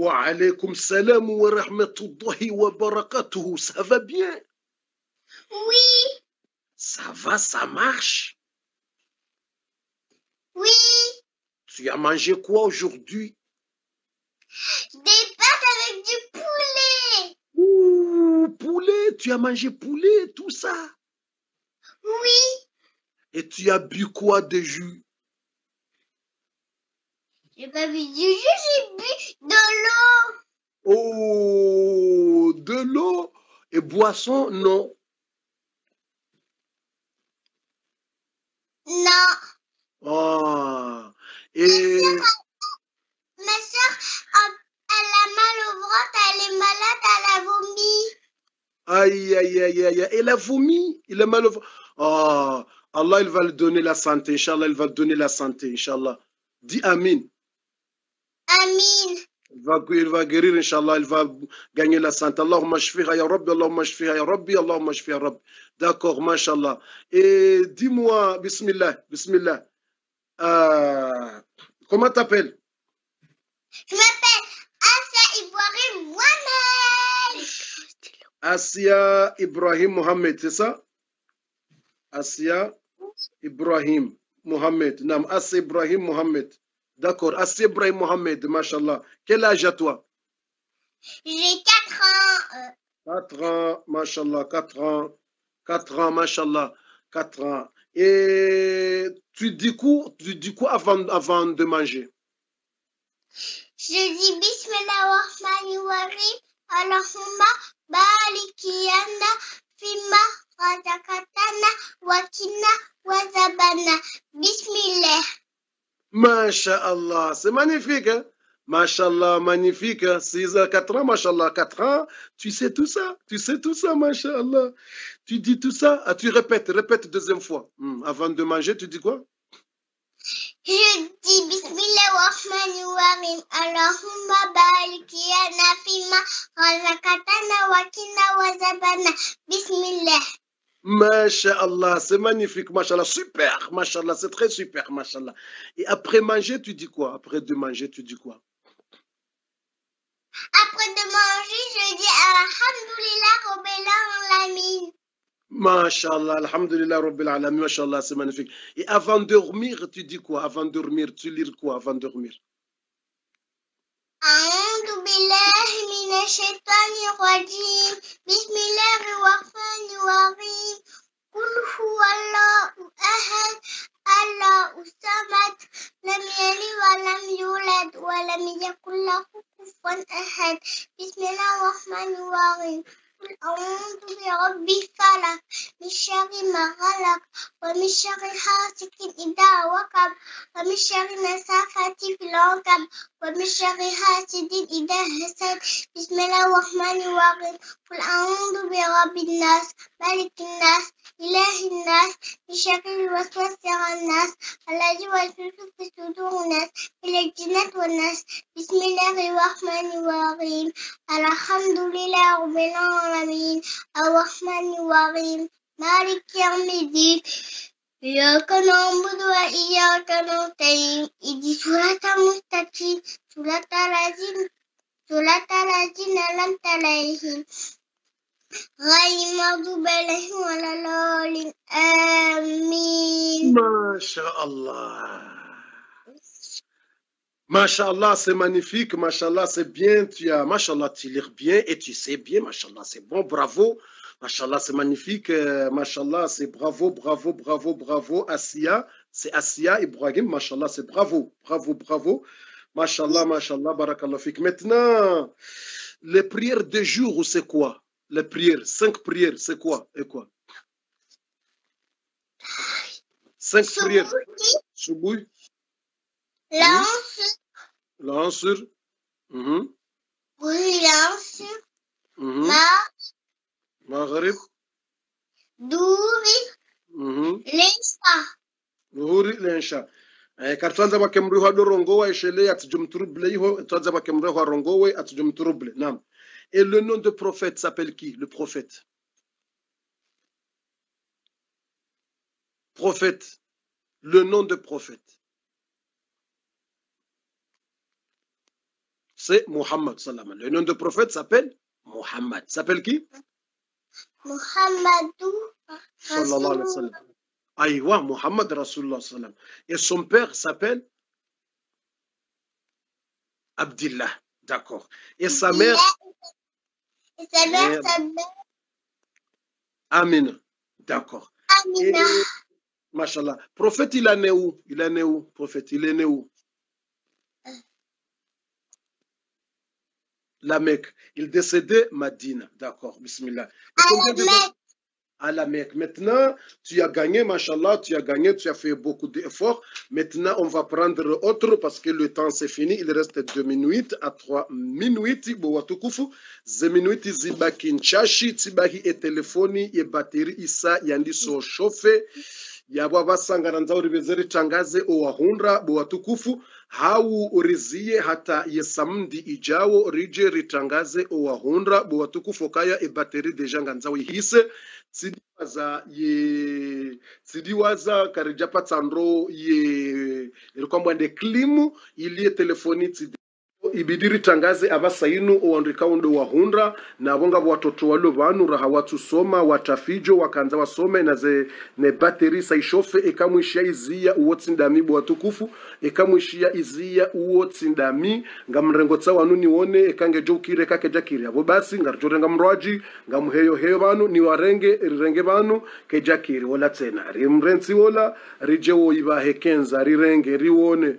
Wa alaykoum salam wa rahmatullahi wa barakatuhu. Ça va bien? Oui. Ça va, ça marche? Oui. Tu as mangé quoi aujourd'hui? Des pâtes avec du poulet. Ouh, poulet, tu as mangé poulet, tout ça? Oui. Et tu as bu quoi de jus? J'ai pas bu du jus, j'ai bu de l'eau. Oh, de l'eau et boisson, non. Non. Ah, et... Ma soeur, elle a mal au ventre, elle est malade, elle a vomi. Aïe, aïe, aïe, aïe, elle a vomi, il a mal au ventre. Ah, Allah, il va lui donner la santé, Inch'Allah, il va lui donner la santé, Inch'Allah. Dis Amin. Amin. Il va guérir, Inch'Allah, il va gagner la santé. Allahumma shfiha ya Rabbi, Allahumma shfiha ya Rabbi, Allahumma shfiha ya Rabbi. D'accord, Masha'Allah. Et dis-moi, Bismillah, Bismillah. Comment t'appelles? Je m'appelle Asia Ibrahim Mohamed. Asia Ibrahim Mohamed, c'est ça? Asia Ibrahim Mohamed. Nam, Asia Ibrahim Mohamed. D'accord, Asia Ibrahim Mohamed, Mashallah. Quel âge as toi? J'ai 4 ans. 4 ans, Mashallah, 4 ans. 4 ans, Mashallah. 4 ans. Et tu dis quoi avant de manger? Je dis Bismillahirrahmanirrahim. Allahumma balikiyana fima razaqtana wakina wazabana. Bismillah. Masha'Allah, c'est magnifique, hein? Masha'Allah, magnifique. 6 à 4 ans, Masha'Allah, 4 ans. Tu sais tout ça, Masha'Allah. Tu dis tout ça, tu répète deuxième fois. Avant de manger, tu dis quoi? Je dis Bismillahirrahmanirrahim. Allahumma balikiyana fima razaqtana wakina wazabana. Bismillah. Masha'Allah, c'est magnifique, Masha'Allah, super, Masha'Allah, c'est très super, Masha'Allah. Et après manger, tu dis quoi? Après de manger, tu dis quoi? Après de manger, je dis Alhamdulillah Rabbil Alamin. Masha'Allah, Alhamdulillah, Rabbil Alamin, Masha'Allah, c'est magnifique. Et avant de dormir, tu dis quoi? Avant de dormir, tu lis quoi avant de dormir? أعوذ بالله من الشيطان الرجيم بسم الله الرحمن الرحيم قل هو الله أحد الله الصمد لم يلد ولم يولد ولم يكن له كفوا أحد بسم الله الرحمن الرحيم قل أعوذ برب الفلق من شر ما خلق ومن شر حاسد إذا وقب ومن شر النفاثات في العقد ومن شر حاسد إذا حسد بسم الله الرحمن الرحيم قل أعوذ برب الناس ملك الناس إله الناس من شر الوسواس الناس الذي يوسوس في صدور الناس من الجنة والناس بسم الله الرحمن الرحيم الحمد لله رب العالمين الرحمن الرحيم مالك يوم الدين إياك نعبد وإياك نستعين اهدنا الصراط المستقيم صراط الذين أنعمت عليهم غير المغضوب عليهم ولا الضالين آمين. Masha'Allah. Masha'Allah, c'est magnifique, Masha'Allah, c'est bien, Masha'Allah, tu lis bien et tu sais bien, Masha'Allah, c'est bon, bravo, Masha'Allah, c'est magnifique, Masha'Allah, c'est bravo, bravo, bravo, bravo, Asia, c'est Asia Ibrahim, Masha'Allah, c'est bravo, bravo, bravo, Masha'Allah, Masha'Allah, Barakallah fik. Maintenant, les prières de jour, c'est quoi? Les prières, 5 prières, c'est quoi et quoi? 5 prières. Souboui. Lance. Lansur. Lance. Maghrib. Douri. Lensa. Douri lensha. Kartuanza bakemriho dorongowa eshele atjumturuble iho tuanza bakemriho rongowe atjumturuble. Nam. Et le nom de prophète s'appelle qui? Le prophète. Prophète. Le nom de prophète. c'est Muhammad sallallahu. Le nom de prophète s'appelle Muhammad. S'appelle qui? Muhammadou Sallallahu alayhi wa sallam. Aïwa, Muhammad Rasulullah sallam. Et son père s'appelle Abdillah. D'accord. Et sa mère? Et sa mère s'appelle Amina. D'accord. Amina. Mashallah. Prophète, il est né où? Il est né où? Prophète, il est né où? La Mecque. Il décédait Madina. D'accord. Bismillah. À la Mecque. Maintenant, tu as gagné, mashallah, tu as gagné, tu as fait beaucoup d'efforts. Maintenant, on va prendre autre parce que le temps c'est fini. Il reste 2 minutes à 3 minutes. Bowatukufu. 2 minutes zibaki nchashi, tibaki et telefoni, et batterie isa, yandi so chauffe. Yabo basangana nzauri bezeri tangaze owahundra bowatukufu. Hau urizie hata yesamdi ijao rije ritangaze owahundra bowatukufu kaya e batterie deja nganzawi hise. Sidiwaza karijapa tsandro ye ilikuwa de klimu ilie telefoni tsidi ibidiri tangaze abasainu oandika undo wahundra na bonga watoto walo vanu raha watu soma watafijo wakanza wasome na ze ne bateri saishofe ekamwishia izia uotsindami bwatukufu ekamwishia izia uotsindami ngamrengo tsa wanu nione ekange jokire kake jakire abo basi ngarjorenga mrwaji ngamuheyo heyo banu ni warenge rirenge banu ke jakire wala tena rimrensi wala rijewo iba hekenza rirenge riwone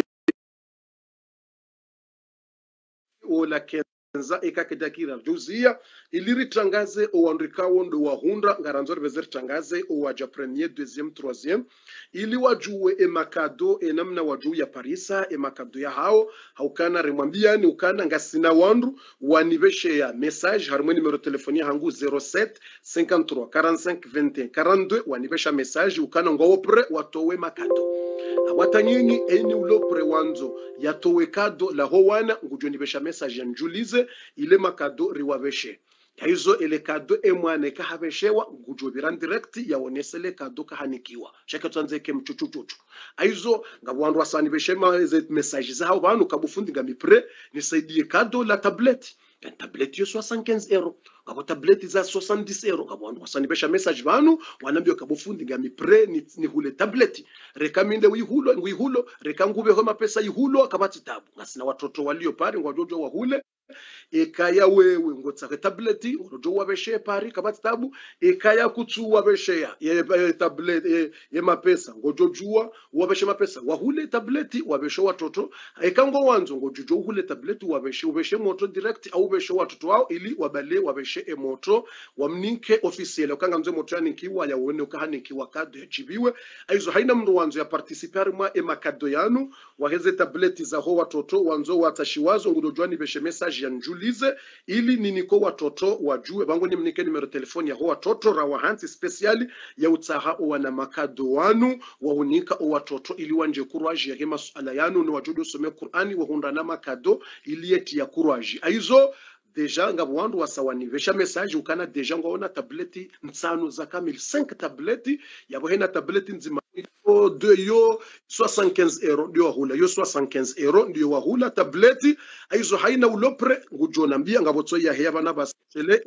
la kenza ekakejakira juzia iliri tangaze oandika wondo wahundra ngaranzori bezer tangaze owaja premier deuxième troisième ili wajue emakado enamna wajuu ya Parisa emakado ya hao haukana remwambia ni ukana ngasina wandu waniveshe ya message harmoni numero telefonia hangu 07 53 45 21 42 wanivesha message ukana ngowopre watowe makado watanyinyi eni ulopre wanzo yatowe kado la howana ngujoni besha message ya njulize ile makado riwaveshe hizo ile kado emwane kahabeshewa ngujobiran direct yaonesele kado kahanikiwa shaka twanze ke mchuchuchuchu aizo ngabwandu wasani beshema message za hao banu kabufundi ngamipre nisaidie kado la tablette tablette yo 75 euros ngabo tablette za 70 euros ngabwandu wasani besha message banu wanambio kabufundi ngamipre ni hule tablette rekaminde wihulo rekangube ho mapesa yihulo kabati tabu ngasina watoto walio pari ngwajojo wa hule ekaya wewe ngotsaka tableti urojo wabeshe pari kabati tabu ekaya kutsu wabeshe ya tablet ye mapesa ngojojua wabeshe mapesa wahule tableti wabeshe watoto ekango wanzo ngojojo hule tableti wabeshe moto direct au beshe watoto wao ili wabale wabeshe moto wamninke officiel okanga mzo moto yaninkiwa yaone ukahanikiwa kado yajibiwe aizo haina mru wanzo ya participar mwa emakado yanu waheze tableti za ho watoto wanzo watashiwazo ngojojwani beshe message ya njulize ili niniko watoto wajue bango ni mnike numero telefoni ya ho watoto rawahansi speciali ya utaha wana makado wanu wahunika watoto ili wanje kurwaji ya hema suala yanu ni wajudu some Qur'ani wahunda na makado ili yeti ya kurwaji aizo deja ngabu wandu wasawani vesha message ukana deja ngaona tableti mtsanu za kamil 5 tableti yabo hena tableti nzima yo 75 euros ndio wahula yo 75 euros ndio wahula tableti aizo haina ulopre ngujona mbia ngabotso ya heba na basele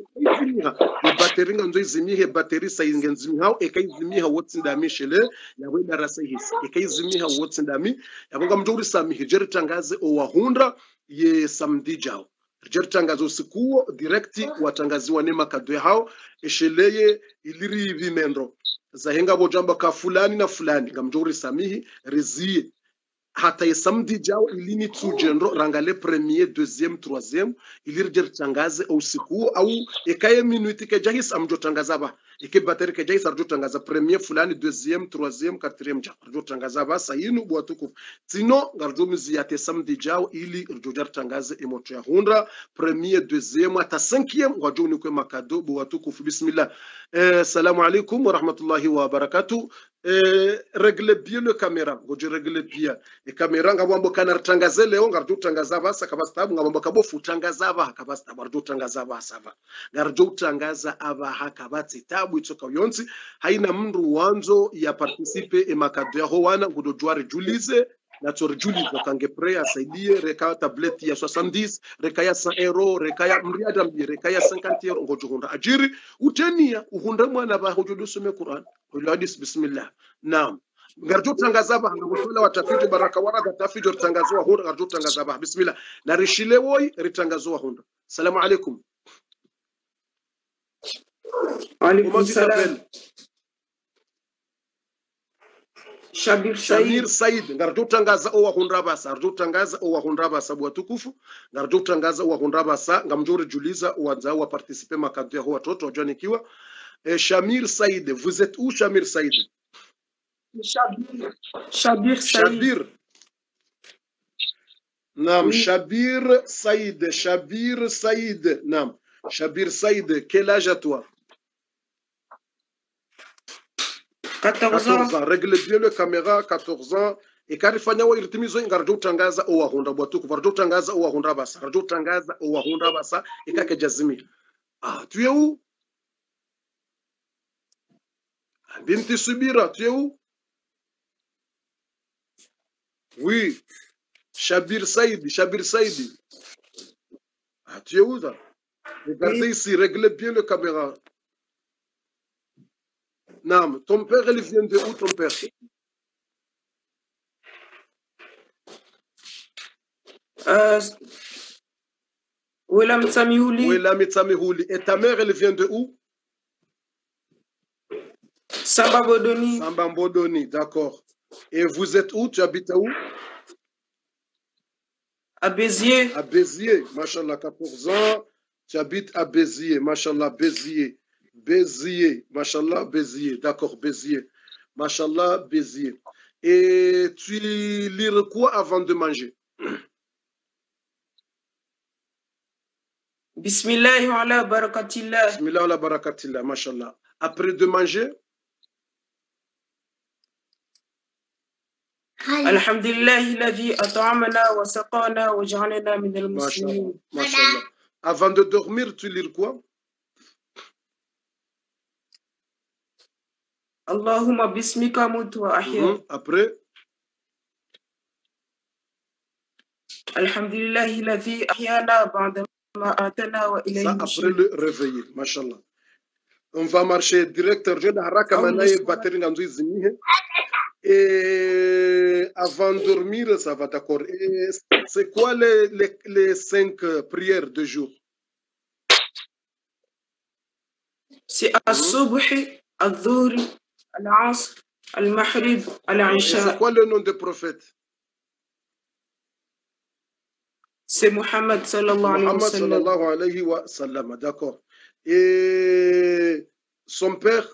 bateri nganzo izimihe bateri sayingenzimi hao ekaizimiha wotsindami shele yawe darasa hisi ekaizimiha wotsindami yabonga mjuri sami hijeri tangaze o wahundra ye samedi jao hijeri tangaze usikuo direkti watangaziwa nema kadwe hao esheleye iliri vimendo zahenga bojamba ka fulani na fulani ngamjuri samihi rezie hata yesamdi jao ilini tsujenro rangale premier deuxième troisième ilirjer tangaze au siku au ekaye minuti ke jahis amjo tangaza ba eke bateri ke jahis arjo tangaza premier fulani deuxième troisième quatrième ja arjo tangaza ba sayinu bwatuku sino ngarjo miziyate samedi jao ili arjo jar tangaze emoto ya hundra premier deuxième ata cinquième wajo ni ko makado bwatuku bismillah assalamu alaikum wa rahmatullahi wa barakatuh règle bien le caméra goje règle bien e caméra ngabambo kana tangaze leo ngarjo tangaza basa kabastabu ngabambo kabofu tangaza ba kabastabu arjo tangaza ba sava ngarjo tangaza aba hakabati tabu itoka yonzi haina mndu wanzo ya participe e makado ya howana ngudojwari julize na tujuliza kange pre asaidie reka tablet ya 70 reka ya 100 euro reka ya mriada mbi reka ya 50 euro ngojo hunda ajiri utenia uhunda mwana ba hojo some Qur'an hojo hadis bismillah naam ngarjo tangaza ba ngotola watafiti baraka waraka tafiti tangazwa hunda ngarjo tangaza ba bismillah na rishile woy ritangazwa hunda salamu alaykum Alaykum salam. Shamir Said ngarjo tangaza o wahunda basa ngarjo tangaza o wahunda basa bwa tukufu ngarjo tangaza o wahunda basa ngamjori juliza uanza wa participer makanto ya watoto wajua nikiwa Shamir Said vous êtes où Shamir Said Shabir Said. Shabir Naam Oui. Shabir Said Naam Shabir Said quel âge à toi 14 ans. 14 ans règle bien le caméra 14 ans et karifanya wa irtimizo ngarjo tangaza o wahunda bwatuku varjo tangaza o wahunda basa ngarjo tangaza o wahunda basa ikake jazimi tu es où Binti Subira tu es où Oui Shabir Said tu es où là Regardez Oui. ici réglez bien le caméra Nam, ton père, il vient de où ton père Oulam Samiouli. Ouelami Tsamehouli. Et ta mère, elle vient de où Samba Bodoni. Sambambodoni, d'accord. Et vous êtes où Tu habites à où À Béziers. À Béziers, machallah, 14 ans. Tu habites à Béziers, machallah, Béziers. Béziers, machallah, Béziers, d'accord, Béziers. Machallah, Béziers. Et tu lis quoi avant de manger Bismillah wa ala barakatillah. Bismillah wa la barakatillah, machallah. Après de manger Alhamdulillah alladhi at'amana wa saqana wa ja'alana min al-muslimin. Machallah. Avant de dormir, tu lis quoi Allahumma bismika mutu wa ahya. Après Alhamdulillah alladhi ahyana ba'da ma atana wa ilayhi ça, après le réveiller, machallah. On va marcher directeur. Je n'ai batterie dans une et avant de dormir, ça va d'accord. Et c'est quoi les 5 prières de jour C'est al-subh, al-dhuhr, al-asr, al-maghrib, al-isha. C'est quoi le nom du prophète C'est Muhammad sallallahu alayhi wa sallam. D'accord. Et son père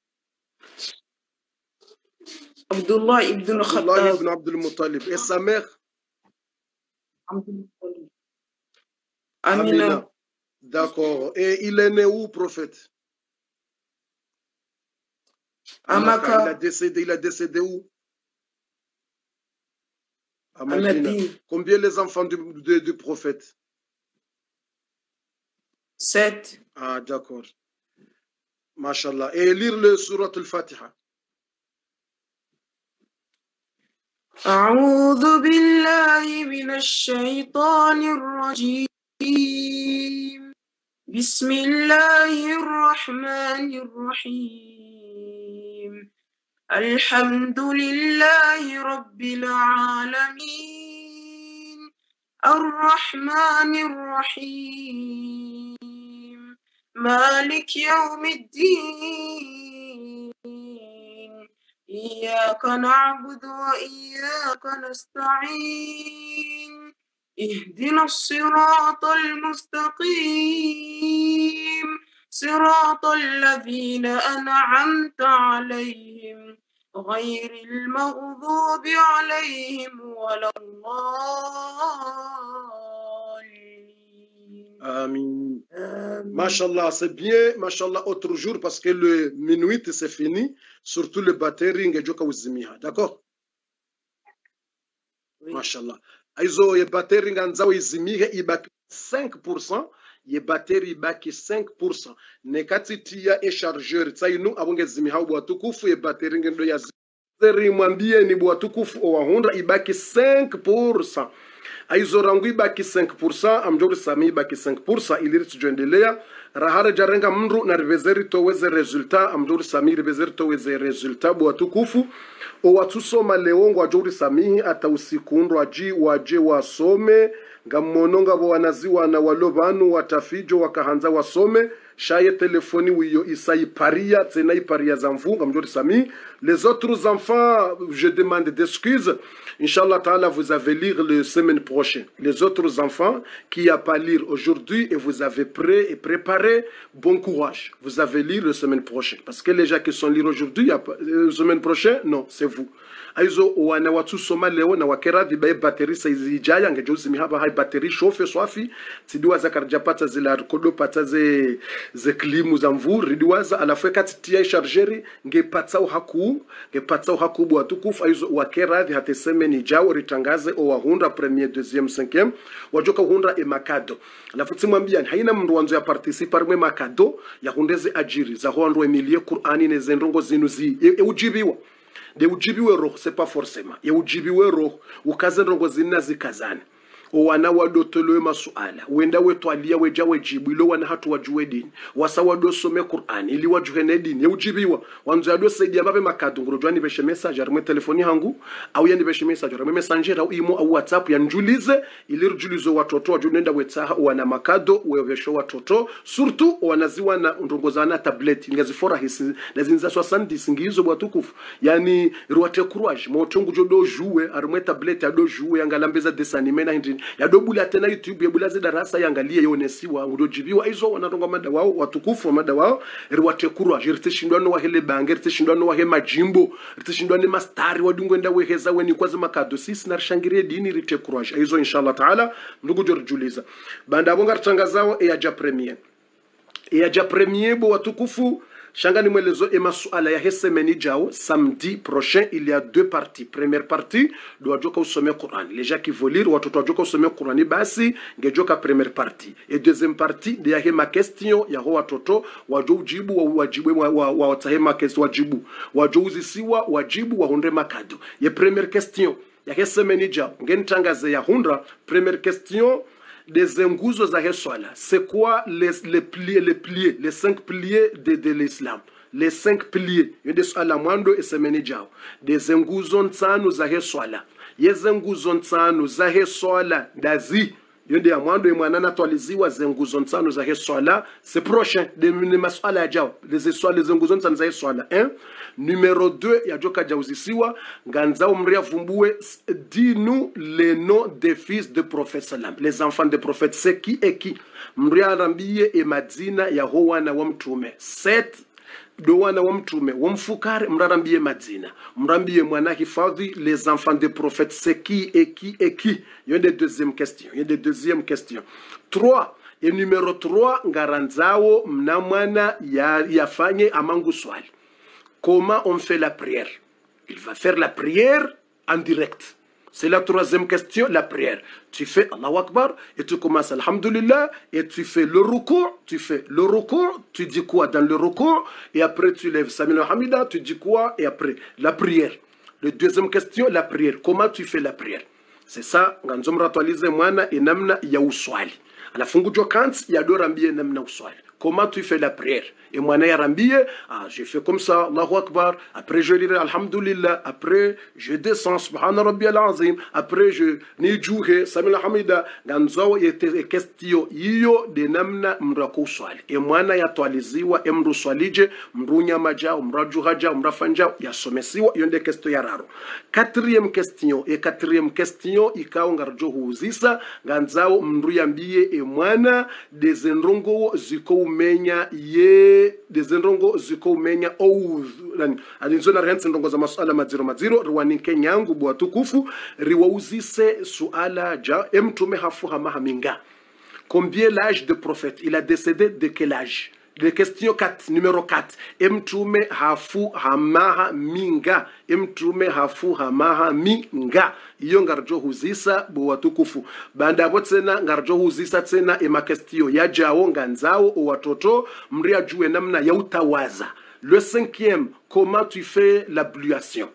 Abdullah ibn Abdullah Khattab. ibn Abdul Muttalib. Et sa mère Amina. D'accord. Et il est né où, prophète À Makkah. Il a décédé où À Madina. Combien les enfants du prophète 7. Ah, d'accord. Mashallah. Et lire le surat al-Fatiha. أعوذ بالله من الشيطان الرجيم بسم الله الرحمن الرحيم الحمد لله رب العالمين الرحمن الرحيم مالك يوم الدين إياك نعبد وإياك نستعين اهدنا الصراط المستقيم صراط الذين أنعمت عليهم غير المغضوب عليهم ولا الضالين. Amin. Mashallah, c'est bien. Mashallah, autre jour, parce que le minuit, c'est fini. Surtout le battering et joka uzimiha. D'accord? Oui. Mashallah. Aizo, ye battering anzawa izimiha, ibaki 5%. Ye batterie ibaki 5%. Nekati tia e chargeur. Tsainu, abonge zimiha, uwa tukufu, ye battering ndo ya zeri mwambie ni bwatukufu owahunda ibaki 5%. Aizo rangu ibaki 5%, amjori sami ibaki 5%, iliri tujoendelea. Rahara jarenga mndu na rivezeri toweze resulta, amjori sami rivezeri toweze resulta bwatukufu. Owatusoma leongo ajori samihi ata usikundu aji waje wasome. Ngamononga bo wanaziwa na walobanu watafijo wakahanza wasome. Shaye telefoni wiyo isayi paria, tena iparia zamfunga mjori sami. Les autres enfants, je demande d'excuses. Inch'Allah ta'ala, vous avez lire la semaine prochaine. Les autres enfants qui n'ont pas lire aujourd'hui et vous avez prêt et préparé, bon courage. Vous avez lire la semaine prochaine. Parce que les gens qui sont lire aujourd'hui, la semaine prochaine, non, c'est vous. Aizo wana watu soma leo na wakera vibaye bateri saizi ijaya ngejeuzi mihaba hai bateri shofe swafi tidiwaza karjapata zila kodo pata ze klimu za mvur ridiwaza alafweka titia chargeri ngepatsa ngepatsa haku bwa tukufu aizo wakera vi hateseme ni jao ritangaze o wahunda premier deuxième cinquième wajoka hunda e makado alafuti mwambia haina mndu wanzo ya participer mwe makado ya hundeze ajiri za hondo emilie Qur'ani ne zendongo zinu zi ujibiwa de ujibiwe roho, c'est pas forcément. Ya ujibiwe roho, ukaze rongo zina zikazane. Wana wadotolowe masuala. Wenda wetu alia weja wejibu. Ilo wana hatu wajuwe dini. Wasa wado some Qur'an. Ili wajuhene dini. Ya ujibiwa. Wanzo yado saidi ambabe makadu. Ngurujwa nibeshe message. Arme telefoni hangu. Au ya nibeshe message. Arme messenger. Au imo au WhatsApp. Ya njulize. Ili rujulizo watoto. Wajunenda wetaha. Wana makado. Wewesho watoto. Surtout wanaziwa na ndongozana tablet. Ngazifora hisi. Nazinza swasandi. Singizo watukufu. Yani ruwate courage. Motongu jodo juwe. Arme tablet. Ado juwe. Yangalambeza desanime na hindi. Ya dobula tena YouTube ya bulaze darasa yangalie yonesiwa ngudojibiwa izo wanatonga mada wao watukufu mada wao riwate kurwa jirtishindwano wa hele bange ritishindwano wa he majimbo ritishindwano mastari wadungwenda weheza weni kwaza makado sisi narishangirie dini rite kurwa izo inshallah taala ndugu jorjuliza banda bonga ritangazao ya premier bo watukufu Shangani mwelezo ema suala ya hesemeni jao samedi prochain il y a 2 parties. Première partie doit joka usome Qur'an. Les gens qui veulent lire watoto joka usome Qur'an basi ngejoka première partie. Et deuxième partie de ya ma question ya ho watoto wajo ujibu wajibu wa watahema question wajibu. Wajo uzisiwa wajibu wa honde makado. Ye première question ya hesemeni jao ngentangaze ya hundra première question des nguzo za heswala. C'est quoi les 5 piliers de l'islam? Les 5 piliers. Yende swala mwando esemeni jao. Des nguzo nsanu za heswala. Yeze nguzo nsanu za heswala dazi. Yende ya mwando imwanana tualiziwa ze nguzo nsanu za heswala. C'est prochain de maswala jao. Les nguzo nsanu za heswala. 1. Numéro 2, ya joka jauzisiwa, ganzao mria vumbue, dis-nous les noms des fils de prophète salam. Les enfants de prophète, c'est qui et qui? Mria rambie e madzina ya howana wa mtume. 7. Dowana wa mtume, wa mfukare, mrarambie madzina. Mrambie mwana hifadhi, les enfants de prophète, c'est qui et qui et qui? Il y a des deuxième question. 3. Et numéro 3, ngaranzao mnamwana yafanye amangu swali. Comment on fait la prière? Il va faire la prière en direct. C'est la 3e question, la prière. Tu fais Allahu Akbar et tu commences Alhamdulillah et tu fais le recours. Tu dis quoi dans le recours et après tu lèves Samil Hamida, tu dis quoi et après la prière. La 2e question, la prière. Comment tu fais la prière? C'est ça, nganzom ratualize mwana enamna ya uswali. Alafungu jo kant ya do rambie namna uswali. Comment tu fais la prière? Et moi, je fais comme ça, Allahu Akbar. Après, je dirai Alhamdulillah. Après, je descends, Subhana Rabbi al-Azim. Après, je nijouhe, Samil Hamida. Ganzo yete question iyo de namna mrako swali. Et moi, ya tualiziwa, mru swalije, mru nyamaja, mrajuhaja, mrafanja, ya somesiwa, yonde question ya raro. 4e question, ikao ngarjo huuzisa, ganzao mru yambie, et mwana, des enrongo ziko umenya ye dezendongo ziko umenya ou alinzona rense ndongo za masuala maziro rwanike nyangu bwa tukufu riwauzise suala ja mtume hafu hamaha minga. Combien l'âge de prophète? Il a décédé de quel âge? La question 4, numéro 4. Mtume hafu hamaha minga. Mtume hafu hamaha minga. Iyo ngarjo huzisa bwa tukufu. Banda botsena ngarjo huzisa tsena ema question ya jao nganzao o watoto mria jue namna ya utawaza. Le 5e, comment tu fais l'ablution?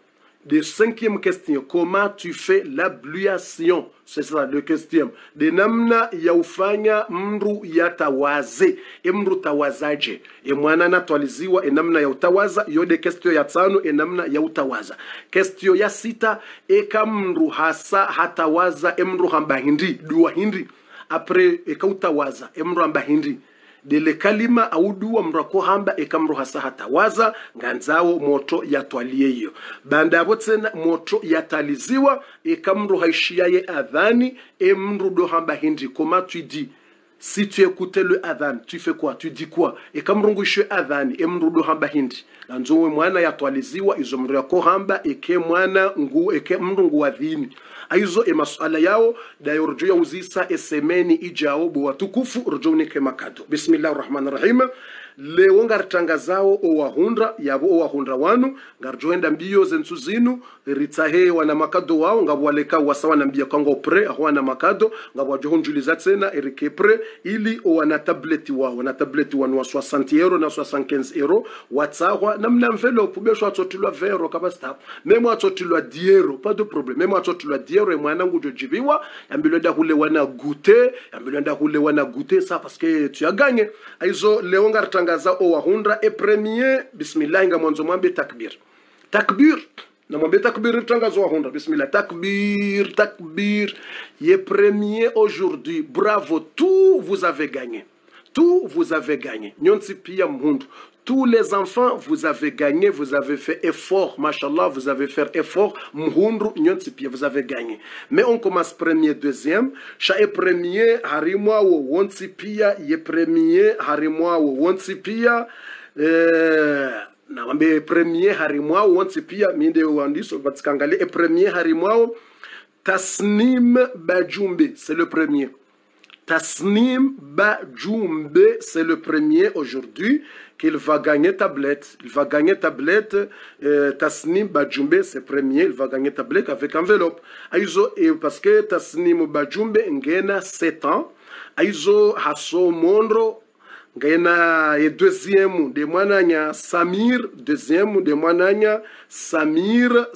De 5e question, comment tu fais l'ablution? C'est ça le question. De namna ya ufanya mru yatawaze. Mru tawazaje. Mwana natwaliziwa namna ya utawaza. Yode question ya 5 namna ya utawaza. Question ya 6 eka mru hasa hatawaza mru hamba hindi. Dua hindi. Après eka utawaza mru hamba hindi. Dele kalima au dua mrako hamba ekamru hasa hatawaza nganzao moto yatwalie hiyo. Banda hapo tena moto yataliziwa ekamru haishiaye adhani mru do hamba hindi. Comment tu dis? Si tu écoutes le adhan, tu fais quoi? Tu dis quoi? Ekamru ngushe adhani mru do hamba hindi. Nanzowe mwana yatwaliziwa izo mru yako hamba eke mwana ngu eke mru ngu adhini. Aizo masuala yao dayo rjo ya uzisa esemeni ijao bo watukufu rjo ni kemakado. Bismillahirrahmanirrahim. Leo ngartangazao o wahundra yabo o wahundra wanu ngarjoenda mbio zensu zinu ritahe wana makado wao ngabwaleka wasawa na mbia kango pre ahwana makado ngabwajohunjuliza tena erike pre ili o wana tableti wao na tableti wanu wa 60 euro na 75 euro watsahwa namna envelope besho atotulwa vero kabasta memo atotulwa 10 euro pas de problème memo atotulwa 10 euro mwana ngujo jibiwa ambilenda hule wana goûter ambilenda hule wana goûter ça parce que tu as gagné aizo leo ngartangaza o wahundra e premier bismillah nga mwanzo mwambe takbir takbir na mwambe takbir tangazo wahundra bismillah takbir takbir ye premier aujourd'hui bravo tout vous avez gagné tout vous avez gagné nyonsi pia mhundu. Tous les enfants, vous avez gagné, vous avez fait effort, machallah, vous avez fait effort, mhundru, nyonsipia, vous avez gagné. Mais on commence premier, deuxième, chaque premier, harimwa wo wonsipia, ye premier, harimwa wo wonsipia, na wambe premier, harimwa wo wonsipia, minde wandiso, batikangale, et premier, harimwa wo, Tasnim Bajumbe, c'est le premier. Tasnim Bajumbe, c'est le premier aujourd'hui qu'il va gagner tablette. Il va gagner tablette. Tasnim Bajumbe, c'est premier. Il va gagner tablette avec enveloppe. Aizo, parce que Tasnim Bajumbe ngena 7 ans. Aizo haso mondro ngena et deuxième de mwananya Samir. Deuxième de mwananya Samir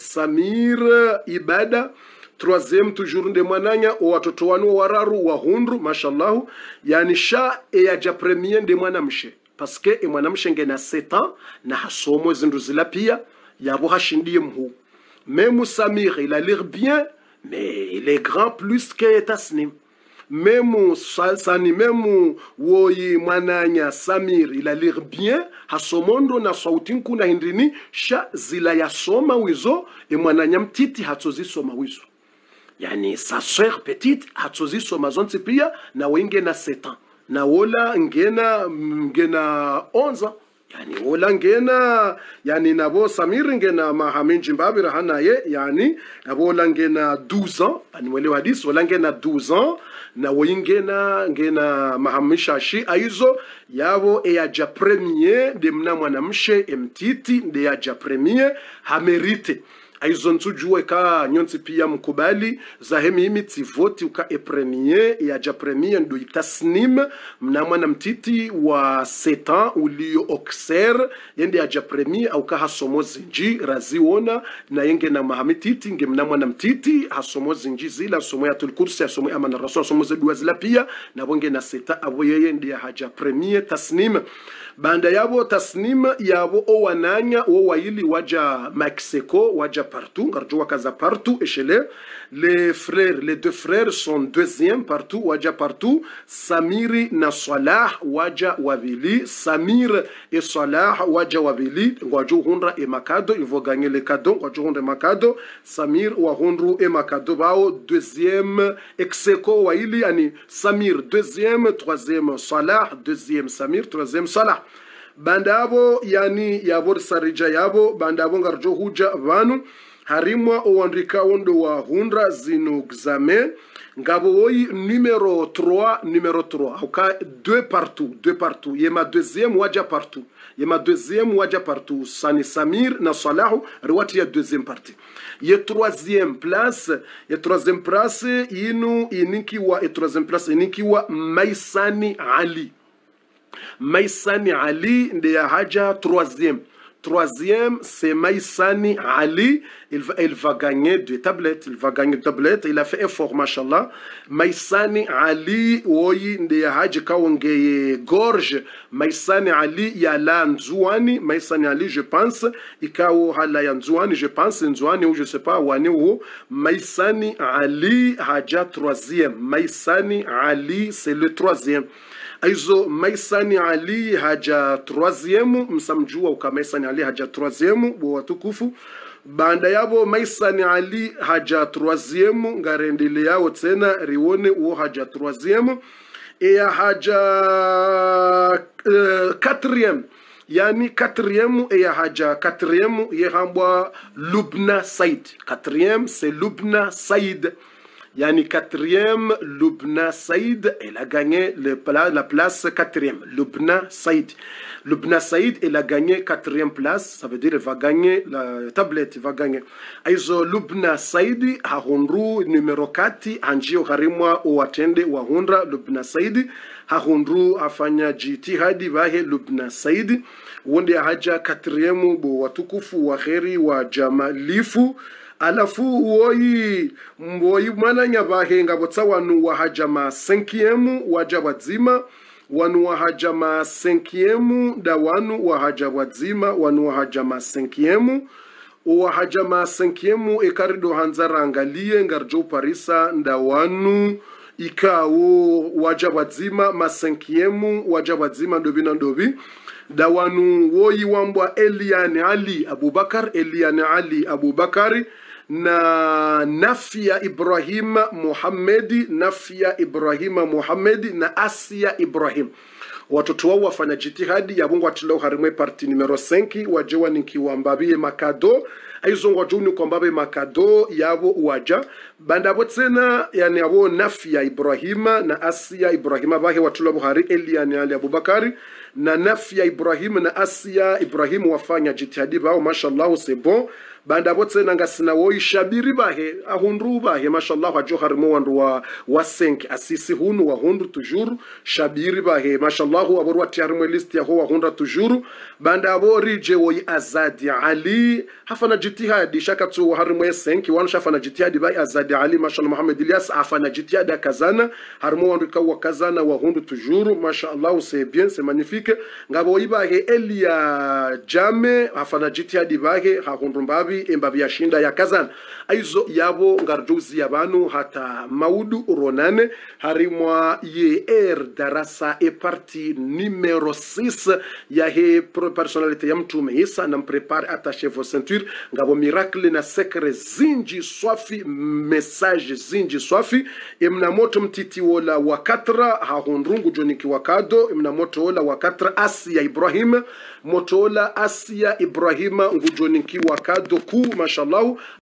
Ibada. Troisième toujours de mwananya watoto wanu wararu wahundru mashallah yani sha ya premier de mwanamshe parce que mwanamshe ngena 7 ans na hasomo zinduzila pia yabo hashindie mhu même Samir il a l'air bien mais il est grand plus que Tasnim même sani même woyi mwananya Samir il a l'air bien hasomondo na sautinku na hindini sha zila yasoma wizo mwananya mtiti hatozisoma wizo. Yani sa sœur petite hatsozi soma zonti pia na wenge na 7 ans na wola ngena 11 ans yani wola ngena yani nabo Samir ngena mahaminji mbabira hanaye yani nabola ngena 12 ans ani wale hadis wola ngena 12 ans na ngena mahamishashi aizo yabo ya premier de mna mwanamshe mtiti de ya premier hamerite aizo ntujue ka nyonsi pia mkubali zahemi imiti voti uka premier ya premier ndo Tasnim mnamwana mtiti wa 7 ans ulio okser yende ya premier au ka hasomo zinji raziona na yenge na mahamititi nge mnamwana mtiti hasomo zinji zila somo ya tulkursi ya somo ya amana rasul somo zedu zila pia na bonge na 7 abo yende ya premier Tasnim. Banda yabo Tasnim yabo o wananya o waili waja Mexico waja partout ngarjua kaza partout echele les deux frères sont deuxième partout waja partout Samiri na Salah waja wabili Samir et Salah waja wabili ngwaju hundra e makado ils vont gagner les cadeaux ngwaju hundra makado Samir wa hundru e makado bao deuxième execo waili ani Samir deuxième troisième Salah deuxième Samir troisième Salah. Bandabo yani yabor sarija yabo bandabo ngarjo huja vanu harimwa owandika wondo wa hundra zinu examen ngabo woyi numéro 3 auka 2 partout yema deuxième waja partout sani Samir na Salahu riwati ya deuxième partie ye troisième place inu inikiwa e troisième place inikiwa Maisani Ali nde ya haja troisième Troisième, c'est Maïsani Ali. Il va gagner 2 tablettes. Il va gagner 2 tablettes. Il a fait effort, machallah. Maïsani Ali, oui, de Haji Kaonge Gorge. Maïsani Ali, Yala Nzouani. Maïsani Ali, je pense. Ikao Halaya Nzouani, je pense. Nzouani, ou je sais pas, Wani ou. Maïsani Ali, Haja 3e. Maïsani Ali, c'est le 3e. Aizo Maïsani Ali haja 3e, msamjua uka Maïsani Ali haja 3e bo watukufu. Banda yabo Maïsani Ali haja 3e, ngarendele yao tena rione uo haja 3e. Ea haja 4e, yani 4e ea haja 4e yehambwa Lubna Said. 4e c'est Lubna Said. Yani 4e, Lubna Said, elle a gagné la place 4e. Lubna Said. Lubna Said, elle a gagné 4e place. Ça veut dire qu'elle va gagner la tablette. Elle va gagner. Aizo Lubna Said, Hahundru, numéro 4, Anjio Harimwa, Ouatende, Wahundra, Lubna Said. Hahundru, afanya jitihadi, Vahe, Lubna Said. Wonde haja 4e, bo watukufu, waheri, wa jamalifu. Alafu woi mana nyabahe ngabotsa wanu wahajama 5e wajabadzima wanu wahajama 5e da wanu wahajabadzima wanu wahajama 5e wahajama 5e ekarido hanzara angalie ngarjo parisa nda wanu ikao wajabadzima ma 5e wajabadzima ndobina ndobi da wanu woi wambwa Eliane Ali Abubakar Eliane Ali Abubakari na Nafia Ibrahim Muhammedi, Nafia Ibrahim Muhammedi na Asia Ibrahim. Watoto wao wafanya jitihadi ya Mungu atilao harimwe parti numero 5 wajewa nikiwambabie makado aizo wajuni kwambabe makado yabo uwaja banda botsena yani abo Nafia Ibrahim na Asia Ibrahim bahe watula Buhari Eliani Ali Abubakari na Nafia Ibrahim na Asia Ibrahim wafanya jitihadi bao mashallah c'est bon. Banda bote nangasina woi shabiri bahe ahundru bahe mashallah wa johar mwandu wa 5 asisi hunu wa hundu tujuru shabiri bahe mashallah wa borwa tiarmwe list ya wa hunda tujuru banda abori je woi Azadi Ali hafana jitihadi shakatu wa harmwe 5 wanu shafana jitihadi bahe Azadi Ali mashallah Muhammad Ilyas afana jitihadi kazana harmwe wandu kawa kazana wa hundu tujuru mashallah c'est bien c'est magnifique ngabo ibahe Elia Jame afana jitihadi bahe hahundu mbabi embabi ya shinda ya kazan aizo yabo ngarjuzi yabanu hata maudu uronane harimwa ye darasa e parti numéro 6 ya he personnalité ya mtume Isa na mprepare attaché vos ceintures ngabo miracle na secret zinji swafi message zinji swafi emna moto mtiti wola wa 4 hahundrungu joniki wakado emna moto wola wa 4 Asia Ibrahim motola Asia Ibrahim ngujoniki wakado ku mashallah